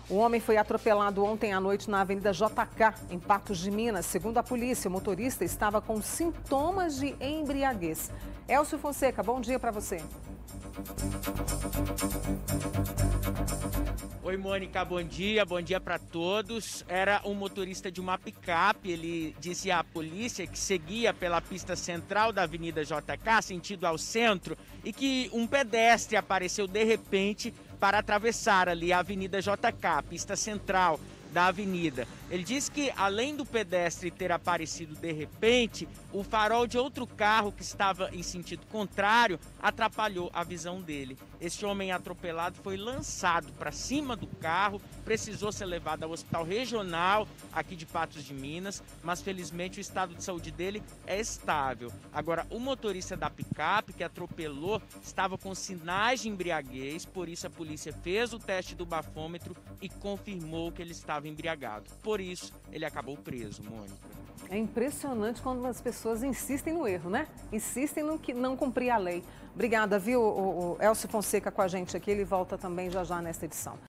O homem foi atropelado ontem à noite na Avenida JK, em Patos de Minas. Segundo a polícia, o motorista estava com sintomas de embriaguez. Elcio Fonseca, bom dia para você. Oi, Mônica, bom dia para todos. Era um motorista de uma picape, ele disse à polícia que seguia pela pista central da Avenida JK, sentido ao centro, e que um pedestre apareceu de repente para atravessar ali a Avenida JK, a pista central da avenida. Ele disse que, além do pedestre ter aparecido de repente, o farol de outro carro que estava em sentido contrário atrapalhou a visão dele. Este homem atropelado foi lançado para cima do carro, precisou ser levado ao hospital regional aqui de Patos de Minas, mas felizmente o estado de saúde dele é estável. Agora, o motorista da picape que atropelou estava com sinais de embriaguez, por isso a polícia fez o teste do bafômetro e confirmou que ele estava embriagado. Por isso, ele acabou preso, Mônica. É impressionante quando as pessoas insistem no erro, né? Insistem no que não cumprir a lei. Obrigada, viu, o Elcio Fonseca com a gente aqui. Ele volta também já nesta edição.